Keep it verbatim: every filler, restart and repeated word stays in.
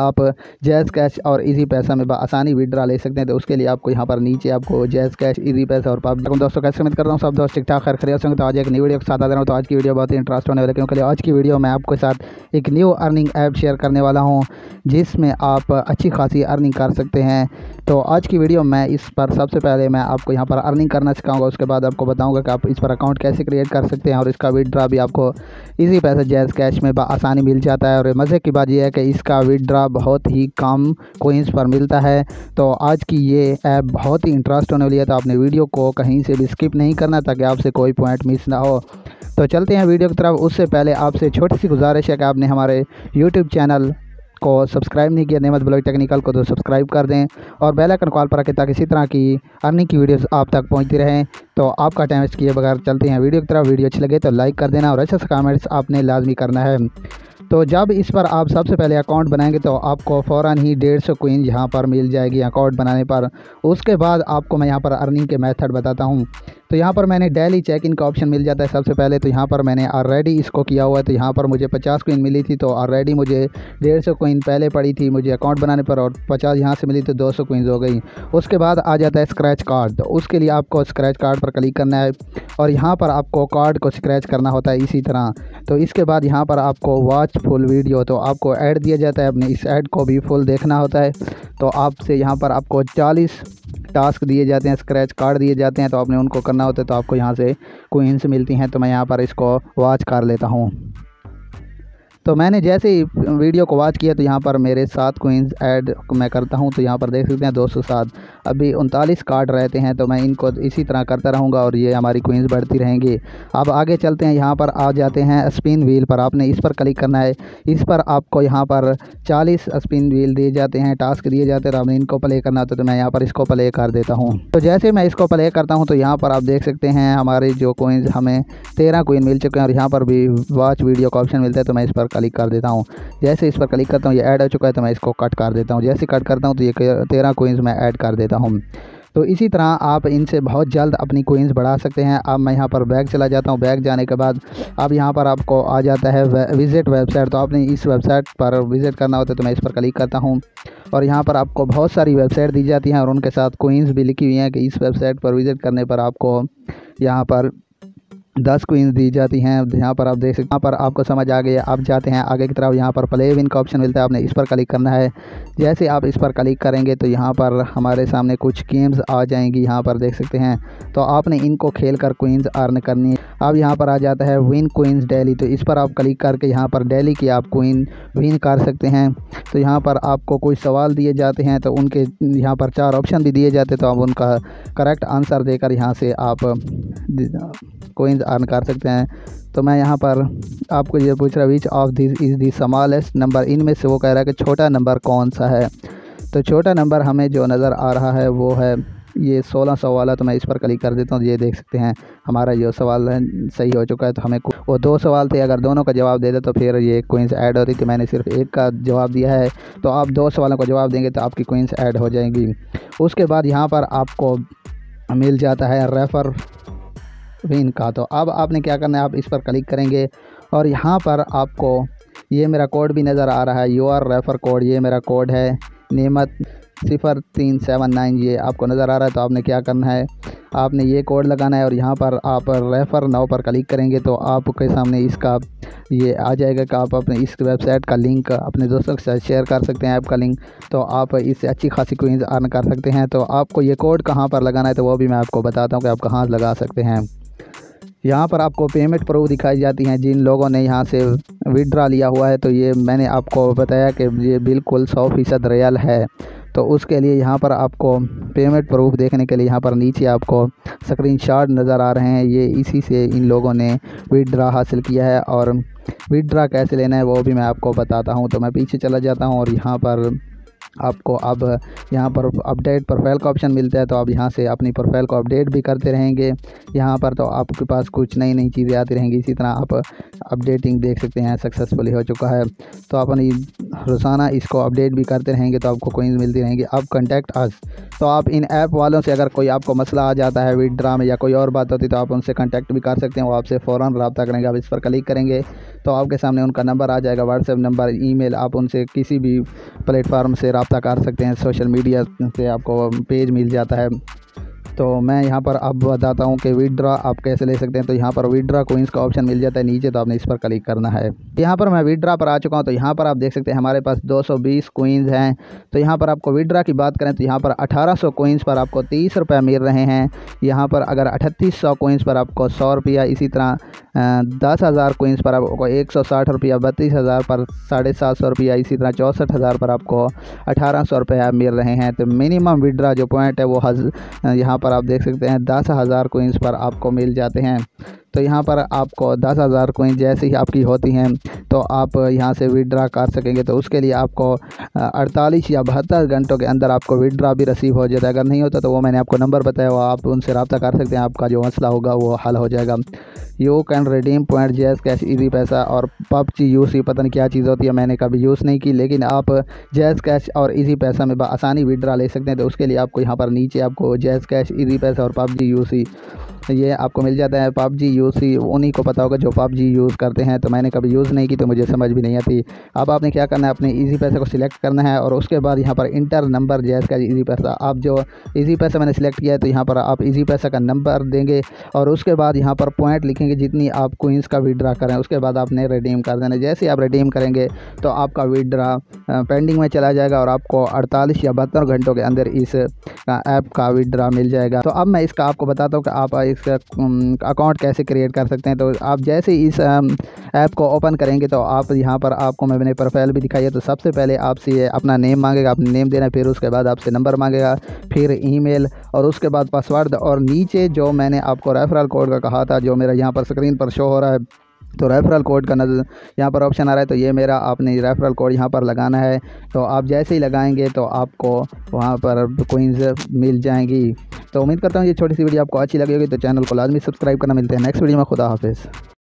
आप jazz cash और easy पैसा में आसानी विड्रा ले सकते हैं। तो उसके लिए आपको यहाँ पर नीचे आपको जैज़ कैश, इजी पैसा और पब्लिक दोस्तों कैसे उम्मीद करता हूँ सब दोस्त ठीक ठाक खैर खैरियत होंगे। तो आज एक नई वीडियो के साथ आ रहा हूँ। तो आज की वीडियो बहुत ही इंटरेस्ट होने वाला है, क्योंकि आज की वीडियो में आपके साथ एक न्यू अर्निंग ऐप शेयर करने वाला हूँ जिसमें आप अच्छी खासी अर्निंग कर सकते हैं। तो आज की वीडियो में इस पर सबसे पहले मैं आपको यहाँ पर अर्निंग करना सिखाऊंगा, उसके बाद आपको बताऊंगा कि आप इस पर अकाउंट कैसे क्रिएट कर सकते हैं और इसका विड्रा भी आपको इजी पैसा जैज़ कैश में आसानी मिल जाता है। और मज़े की बात यह है कि इसका विड्रा बहुत ही कम कोइंस पर मिलता है। तो आज की ये ऐप बहुत ही इंटरेस्ट होने वाली है, तो आपने वीडियो को कहीं से भी स्किप नहीं करना ताकि आपसे कोई पॉइंट मिस ना हो। तो चलते हैं वीडियो की तरफ। उससे पहले आपसे छोटी सी गुजारिश है कि आपने हमारे यूट्यूब चैनल को सब्सक्राइब नहीं किया नेमत ब्लॉग टेक्निकल को, तो सब्सक्राइब कर दें और बेल आइकन कॉल पर रखें ताकि इसी तरह की अर्निंग की वीडियोस आप तक पहुंचती रहें। तो आपका टाइम वेस्ट किए बगैर चलते हैं वीडियो की तरफ। वीडियो अच्छी लगे तो लाइक कर देना और अच्छा सा कमेंट्स आपने लाजमी करना है। तो जब इस पर आप सबसे पहले अकाउंट बनाएंगे तो आपको फ़ौरन ही डेढ़ सौ कोइन यहाँ पर मिल जाएगी अकाउंट बनाने पर। उसके बाद आपको मैं यहाँ पर अर्निंग के मेथड बताता हूँ। तो यहाँ पर मैंने डेली चेक इन का ऑप्शन मिल जाता है सबसे पहले। तो यहाँ पर मैंने ऑलरेडी इसको किया हुआ है। तो यहाँ पर मुझे पचास कोइन मिली थी, तो ऑलरेडी मुझे डेढ़ सौ कोइन पहले पड़ी थी मुझे अकाउंट बनाने पर, और पचास यहाँ से मिली तो दो सौ कोइंस हो गई। उसके बाद आ जाता है स्क्रैच कार्ड। तो उसके लिए आपको स्क्रैच कार्ड पर क्लिक करना है और यहाँ पर आपको कार्ड को स्क्रैच करना होता है इसी तरह। तो इसके बाद यहाँ पर आपको वॉच फुल वीडियो, तो आपको ऐड दिया जाता है, अपने इस ऐड को भी फुल देखना होता है। तो आपसे यहाँ पर आपको चालीस टास्क दिए जाते हैं, स्क्रैच कार्ड दिए जाते हैं, तो आपने उनको करना होता है। तो आपको यहाँ से कोइंस मिलती हैं। तो मैं यहाँ पर इसको वॉच कर लेता हूँ। तो मैंने जैसे ही वीडियो को वॉच किया तो यहाँ पर मेरे सात कोइंस ऐड मैं करता हूँ। तो यहाँ पर देख सकते हैं दो सौ सात, अभी उनतालीस कार्ड रहते हैं। तो मैं इनको इसी तरह करता रहूँगा और ये हमारी कोइंस बढ़ती रहेंगी। अब आगे चलते हैं, यहाँ पर आ जाते हैं स्पिन व्हील पर। आपने इस पर क्लिक करना है। इस पर आपको यहाँ पर चालीस स्पिन व्हील दिए जाते हैं, टास्क दिए जाते हैं, तो आपने इनको प्ले करना होता है। तो मैं यहाँ पर इसको प्ले कर देता हूँ। तो जैसे मैं इसको प्ले करता हूँ तो यहाँ पर आप देख सकते हैं हमारे जो कोइंस हमें तेरह कोइन मिल चुके हैं और यहाँ पर भी वॉच वीडियो का ऑप्शन मिलता है। तो मैं इस पर क्लिक कर देता हूँ। जैसे इस पर क्लिक करता हूँ ये ऐड हो चुका है, तो मैं इसको कट कर देता हूँ। जैसे कट करता हूँ तो ये तेरह कोइंस मैं ऐड कर देता हूँ। तो इसी तरह आप इनसे बहुत जल्द अपनी कोइंस बढ़ा सकते हैं। अब मैं यहाँ पर बैक चला जाता हूँ। बैक जाने के बाद अब यहाँ पर आपको आ जाता है विजिट वेबसाइट। तो आपने इस वेबसाइट पर विजिट करना होता है। तो मैं इस पर क्लिक करता हूँ और यहाँ पर आपको बहुत सारी वेबसाइट दी जाती हैं और उनके साथ कोइंस भी लिखी हुई हैं कि इस वेबसाइट पर विजिट करने पर आपको यहाँ पर दस कोइंस दी जाती हैं। यहाँ पर आप देख सकते हैं, यहाँ पर आपको समझ आ गया। आप जाते हैं आगे की तरफ, यहाँ पर प्ले विन का ऑप्शन मिलता है, आपने इस पर क्लिक करना है। जैसे आप इस पर क्लिक करेंगे तो यहाँ पर हमारे सामने कुछ गेम्स आ जाएंगी, यहाँ पर देख सकते हैं। तो आपने इनको खेल कर कोइंस अर्न करनी है। अब यहाँ पर आ जाता है विन कोइंस डेली। तो इस पर आप क्लिक करके यहाँ पर डेली की आप कोइन विन कर सकते हैं। तो यहाँ पर आपको कुछ सवाल दिए जाते हैं, तो उनके यहाँ पर चार ऑप्शन भी दिए जाते हैं। तो आप उनका करेक्ट आंसर देकर यहाँ से आप कोइंस अर्न कर सकते हैं। तो मैं यहाँ पर आपको ये पूछ रहा which of this is the smallest number, इनमें से वो कह रहा है कि छोटा नंबर कौन सा है। तो छोटा नंबर हमें जो नज़र आ रहा है वो है ये सोलह सौ वाला। तो मैं इस पर क्लिक कर देता हूँ। ये देख सकते हैं हमारा जो सवाल है सही हो चुका है। तो हमें वो दो सवाल थे, अगर दोनों का जवाब दे दे तो फिर ये कोइंस ऐड होती थी। मैंने सिर्फ एक का जवाब दिया है, तो आप दो सवालों का जवाब देंगे तो आपकी कोइंस ऐड हो जाएंगी। उसके बाद यहाँ पर आपको मिल जाता है रेफर विन का। तो अब आपने क्या करना है, आप इस पर क्लिक करेंगे और यहाँ पर आपको ये मेरा कोड भी नज़र आ रहा है, यू आर रेफ़र कोड। ये मेरा कोड है नेमत सिफर तीन सेवन नाइन, ये आपको नज़र आ रहा है। तो आपने क्या करना है, आपने ये कोड लगाना है और यहाँ पर आप रेफ़र नाउ पर क्लिक करेंगे तो आपके सामने इसका ये आ जाएगा कि आप अपने इस वेबसाइट का लिंक अपने दोस्तों के साथ शेयर कर सकते हैं, ऐप का लिंक। तो आप इससे अच्छी खासी कोइंस अर्न कर सकते हैं। तो आपको ये कोड कहाँ पर लगाना है तो वो भी मैं आपको बताता हूँ कि आप कहाँ लगा सकते हैं। यहाँ पर आपको पेमेंट प्रूफ दिखाई जाती हैं जिन लोगों ने यहाँ से विड्रा लिया हुआ है। तो ये मैंने आपको बताया कि ये बिल्कुल सौ फ़ीसद रियल है। तो उसके लिए यहाँ पर आपको पेमेंट प्रूफ देखने के लिए यहाँ पर नीचे आपको स्क्रीनशॉट नज़र आ रहे हैं। ये इसी से इन लोगों ने विड्रा हासिल किया है और विड्रा कैसे लेना है वो भी मैं आपको बताता हूँ। तो मैं पीछे चला जाता हूँ और यहाँ पर आपको अब यहाँ पर अपडेट प्रोफाइल का ऑप्शन मिलता है, तो आप यहाँ से अपनी प्रोफाइल को अपडेट भी करते रहेंगे। यहाँ पर तो आपके पास कुछ नई नई चीज़ें आती रहेंगी। इसी तरह आप अपडेटिंग देख सकते हैं सक्सेसफुली हो चुका है, तो अपनी रोज़ाना इसको अपडेट भी करते रहेंगे तो आपको कोइंस मिलती रहेंगी। अब कॉन्टैक्ट अस, तो आप इन ऐप वालों से अगर कोई आपको मसला आ जाता है विड्रा में या कोई और बात होती है तो आप उनसे कॉन्टैक्ट भी कर सकते हैं। वो आपसे फ़ौरन रब्ता करेंगे। आप इस पर क्लिक करेंगे तो आपके सामने उनका नंबर आ जाएगा, व्हाट्सएप नंबर, ईमेल। आप उनसे किसी भी प्लेटफार्म से रब्ता कर सकते हैं, सोशल मीडिया से आपको पेज मिल जाता है। तो मैं यहाँ पर अब बताता हूँ कि विड्रा आप कैसे ले सकते हैं। तो यहाँ पर विड्रा कोइंस का ऑप्शन मिल जाता है नीचे, तो आपने इस पर क्लिक करना है। यहाँ पर मैं विड्रा पर आ चुका हूँ, तो यहाँ पर आप देख सकते हैं हमारे पास दो सौ बीस कोइंस हैं। तो यहाँ पर आपको विड्रा की बात करें तो यहाँ पर अठारह सौ कोइंस पर आपको तीस रुपये मिल रहे हैं। यहाँ पर अगर अठतीस सौ कोइंस पर आपको सौ रुपया, इसी तरह दस हज़ार कोइंस पर आपको एक सौ साठ रुपया, बत्तीस हज़ार पर साढ़े सात सौ रुपया, इसी तरह चौंसठ हज़ार पर आपको अठारह सौ रुपया मिल रहे हैं। तो मिनिमम विड्रा जो पॉइंट है वो हज़ यहाँ पर आप देख सकते हैं दस हज़ार कोइंस पर आपको मिल जाते हैं। तो यहाँ पर आपको दस हज़ार कोइन जैसे ही आपकी होती हैं तो आप यहाँ से विड्रा कर सकेंगे। तो उसके लिए आपको अड़तालीस या बहत्तर घंटों के अंदर आपको विड्रा भी रिसीव हो जाता है। अगर नहीं होता तो वो मैंने आपको नंबर बताया, वो आप उनसे रब्ता कर सकते हैं, आपका जो मसला होगा वो हल हो जाएगा। You can redeem point JazzCash Easypaisa और पबजी यूसी, पता नहीं क्या चीज़ होती है, मैंने कभी यूज़ नहीं की, लेकिन आप जैज़ कैश और इजी पैसा में आसानी विड्रा ले सकते हैं। तो उसके लिए आपको यहाँ पर नीचे आपको जैज़ कैश, इजी पैसा और पबजी यूसी ये आपको मिल जाता है। पबजी यूसी उन्हीं को पता होगा जो पबजी यूज़ करते हैं, तो मैंने कभी यूज़ नहीं की तो मुझे समझ भी नहीं आती। अब आपने क्या करना है, अपने इजी पैसे को सिलेक्ट करना है और उसके बाद यहाँ पर इंटर नंबर जैज़ का इजी पैसा, आप जो इजी पैसा मैंने सिलेक्ट किया है तो यहाँ पर आप इजी पैसा का नंबर देंगे और उसके बाद यहाँ पर पॉइंट लिखेंगे जितनी आप कोइंस का विड्रा करें। उसके बाद आपने रिडीम कर देना। जैसे ही आप रिडीम करेंगे तो आपका विड्रा पेंडिंग में चला जाएगा और आपको अड़तालीस या बहत्तर घंटों के अंदर इस ऐप का विड्रा मिल जाएगा। तो अब मैं इसका आपको बताता हूँ कि आप इसका अकाउंट कैसे क्रिएट कर सकते हैं। तो आप जैसे ही इस ऐप को ओपन करेंगे तो आप यहाँ पर आपको मैंने प्रोफाइल भी दिखाई है। तो सबसे पहले आपसे अपना नेम मांगेगा, अपना नेम देना, फिर उसके बाद आपसे नंबर मांगेगा, फिर ईमेल और उसके बाद पासवर्ड। और नीचे जो मैंने आपको रेफरल कोड का कहा था, जो मेरा यहाँ पर स्क्रीन पर शो हो रहा है, तो रेफरल कोड का नज़र यहाँ पर ऑप्शन आ रहा है, तो ये मेरा आपने रेफरल कोड यहाँ पर लगाना है। तो आप जैसे ही लगाएंगे तो आपको वहाँ पर कोइंस मिल जाएंगी। तो उम्मीद करता हूँ ये छोटी सी वीडियो आपको अच्छी लगी होगी। तो चैनल को लाजमी सब्सक्राइब करना। मिलते हैं नेक्स्ट वीडियो में। खुदा हाफिज़।